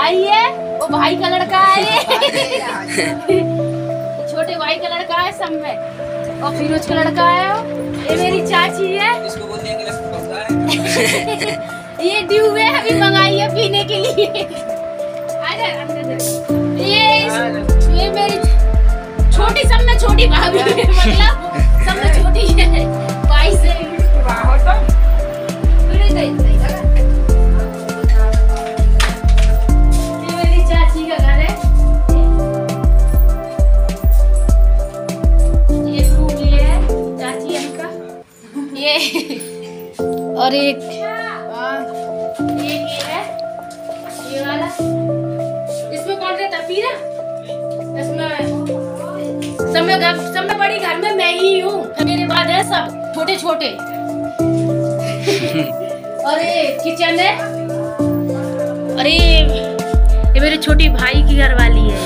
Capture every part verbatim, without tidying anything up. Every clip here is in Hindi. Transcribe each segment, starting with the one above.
भाई है, वो भाई का लड़का है ये। छोटे भाई का लड़का है सब में, और फिरोज का लड़का है वो। ये मेरी चाची है। इसको बोल दिया गिलास पकड़ा है। ये ड्यू है, अभी मंगाई है पीने के लिए। आजा अंदर से। ये ये मेरी छोटी सब में छोटी भाभी है, मतलब सब में छोटी है भाई से। ये मेरी चाची का घर है। ये रूम ये है चाची का। ये और एक एक ये है ये वाला। इसमें कौन रहता पीरा? इसमें सब में घर सब में बड़ी घर में मैं ही हूँ। मेरे बाद है सब छोटे छोटे। और ये किचन है। और ये ये मेरे छोटी भाई की घर वाली है।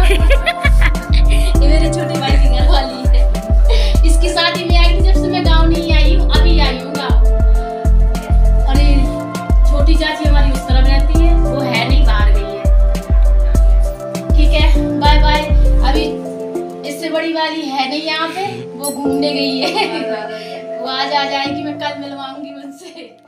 ये मेरे छोटे भाई की घर वाली है। इसकी शादी में आई थी जब से मैं गाँव नहीं आई हूँ, अभी आई हूँ गाँव। और ये छोटी चाची हमारी उस तरफ रहती है, वो है नहीं, बाहर गई है। ठीक है, बाय बाय। अभी इससे बड़ी वाली है नहीं यहाँ पे, वो घूमने गई है। वो आज आ जाएगी, मैं कल मिलवाऊंगी उनसे।